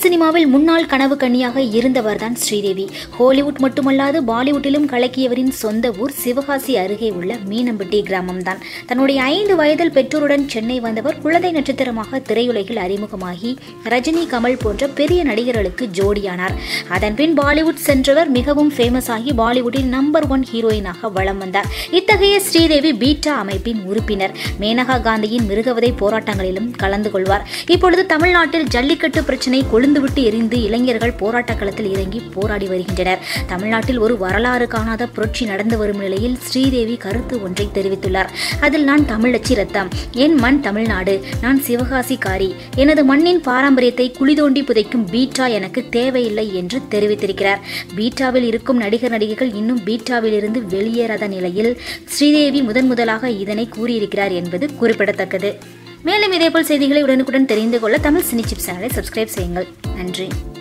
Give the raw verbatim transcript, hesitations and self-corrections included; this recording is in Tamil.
சினிமாவில் முன்னாள் கனவு கன்னியாக இருந்தவர்தான் ஸ்ரீதேவி. ஹாலிவுட் மட்டுமல்லாது பாலிவுட்டிலும் கலக்கியவரின் சொந்த ஊர் சிவகாசி அருகே உள்ள மீனம்பட்டி கிராமம்தான். தன்னுடைய ஐந்து வயதில் பெற்றோருடன் சென்னை வந்தவர் குழந்தை நட்சத்திரமாக திரையுலகில் அறிமுகமாகி ரஜினி, கமல் போன்ற பெரிய நடிகர்களுக்கு ஜோடியானார். அதன்பின் பாலிவுட் சென்றவர் மிகவும் ஃபேமஸ் ஆகி பாலிவுட்டில் நம்பர் ஒன் ஹீரோயினாக வலம் வந்தார். இத்தகைய ஸ்ரீதேவி பீட்டா அமைப்பின் உறுப்பினர். மேனகா காந்தியின் மிருகவதை போராட்டங்களிலும் கலந்து கொள்வார். இப்பொழுது தமிழ்நாட்டில் ஜல்லிக்கட்டு பிரச்சனை கொழுந்துவிட்டு எரிந்து இளைஞர்கள் போராட்ட களத்தில் இறங்கி போராடி வருகின்றனர். தமிழ்நாட்டில் ஒரு வரலாறு காணாத புரட்சி நடந்து வரும் நிலையில் ஸ்ரீதேவி கருத்து ஒன்றை தெரிவித்துள்ளார். அதில், நான் தமிழச்சி ரத்தம், என் மண் தமிழ்நாடு, நான் சிவகாசிக்காரி, எனது மண்ணின் பாரம்பரியத்தை குழி தோண்டி புதைக்கும் பீட்டா எனக்கு தேவையில்லை என்று தெரிவித்திருக்கிறார். பீட்டாவில் இருக்கும் நடிகர் நடிகைகள் இன்னும் பீட்டாவில் இருந்து வெளியேறாத நிலையில் ஸ்ரீதேவி முதன் முதலாக இதனை கூறியிருக்கிறார் என்பது குறிப்பிடத்தக்கது. மேலும் இதேபோல் செய்திகளை உடனுக்குடன் தெரிந்து கொள்ள தமிழ் சினி சிப்ஸ் சேனலை சப்ஸ்கிரைப் செய்யுங்கள். நன்றி.